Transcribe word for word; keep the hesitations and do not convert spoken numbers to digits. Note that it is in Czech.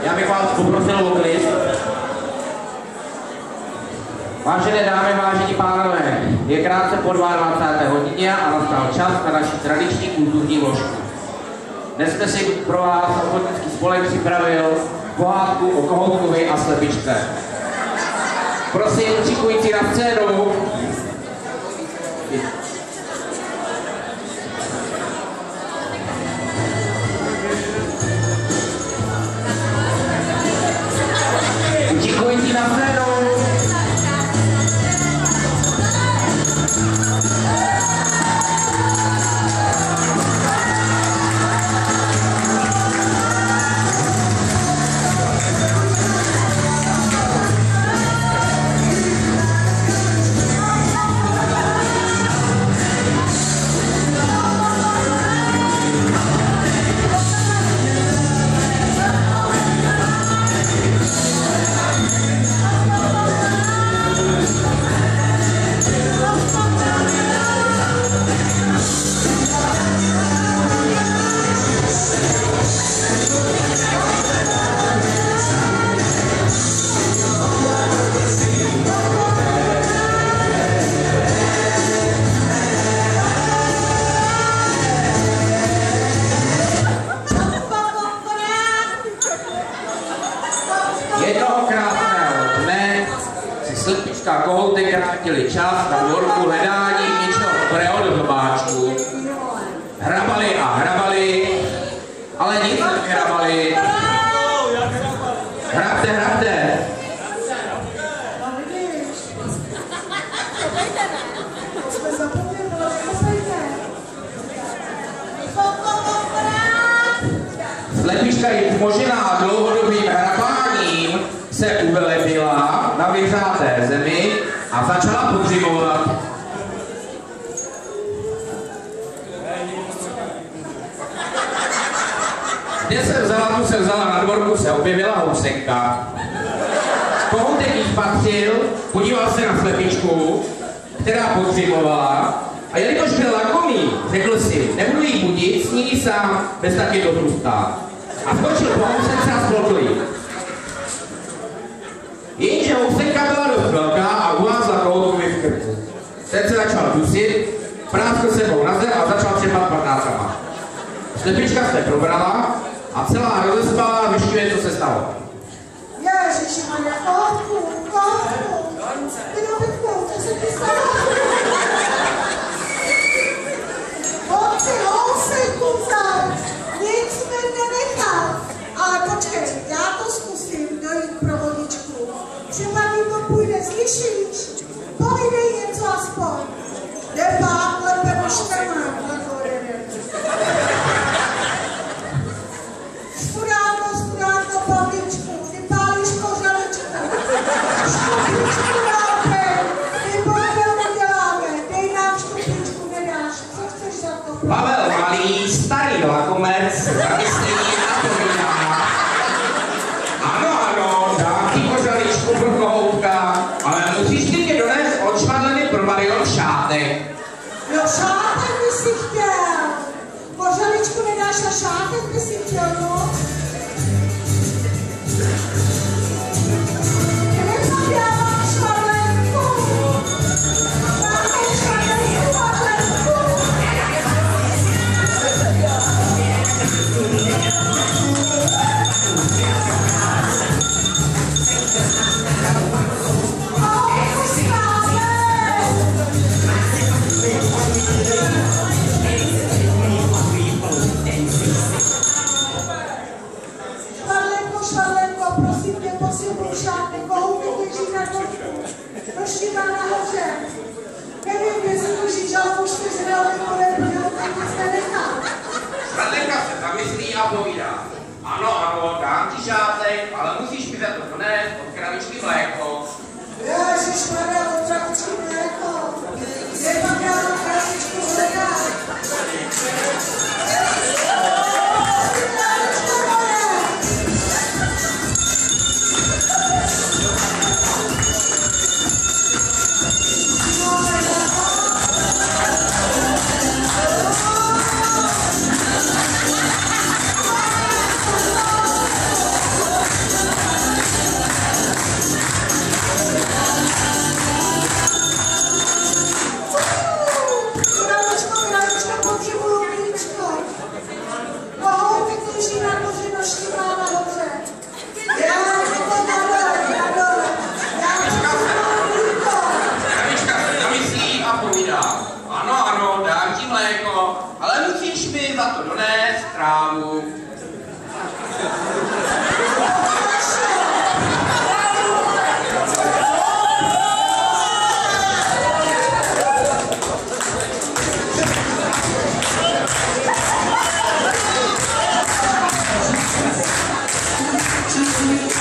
Já bych vás poprosil o klid. Vážené dámy, vážení pánové, je krátce po dvacáté druhé hodině a nastal čas na naši tradiční kulturní vložku. Dnes jsme si pro vás ochotnický spolek připravil pohádku o kohoutkovi a slepičce. Prosím, křikující na scénu. Křikující na scénu. Jednoho krásného dne si slepička a kohoutek krátili čas na dvorku hledání něčeho dobrého do zobáčku. Hrabali a hrabali, ale nic nehrabali. Hrabte, hrabte. Slepička je možná dlouhodobým hrabáním se uvelebila na vyhřáté zemi a začala podřimovat. Kde se vzala, tu se vzala, na dvorku se objevila housenka. Kohoutek jí patřil, podíval se na slepičku, která podřimovala, a jelikož byl lakomý, řekl si, nebudu jí budit, snídí sám, bez taky do tlustá. A skočil po housence a splotl jí. Jenže housenka byla dost velká a uvázla kohoutkovi v krku. Ten se začal dusit, práskl sebou na zem a začal třepat patnácama. Slepička se probrala a celá rozespala vyšťuje, co se stalo. Ježišmarja, kohoutku, kohoutku, Vinobytku, co se ti stalo? Hoci, housenku vzal, nic mi nenechal. Ale počkej, já to zkusím dojít pro vodičku. Třeba mi to půjde, slyšíš? Povídej něco aspoň. Nepák, lépe už nemám na korene. Spudáko, spudáko, babičku, ty pálíš kořeličku. Štupičku dáte, ty bohdel neděláme, dej nám štupičku, nedáš. Co chceš za to? Pavel Malý, starý lakomec, zamyslení napovídá. Ano, ano, dám ti kořeličku pro kohoutka, ale musíš ty mě donést odšmadlený pro Marion šátek. No šátek by si chtěl. Kořeličku nedáš a šátek by si chtěl, no? Nechám já vám šmadlenku. Dáme šmadlenku, šmadlenku. Šmadlenko, šmadlenko, prosím tě, posiluj šátek, kohoutek leží na dvorku. Roštěvá nahoře. Nevím, kde se drží žalbu čtyřného takové budou, tak nic nenechá. Šmadlenka se zamyslí a povídá. Ano, ano, dám ti šátek, ale musíš mi za to donést od kravičky mléko. Ježišmarja, od kravičky mléko. Kde pak já na kravičku hledám? Časy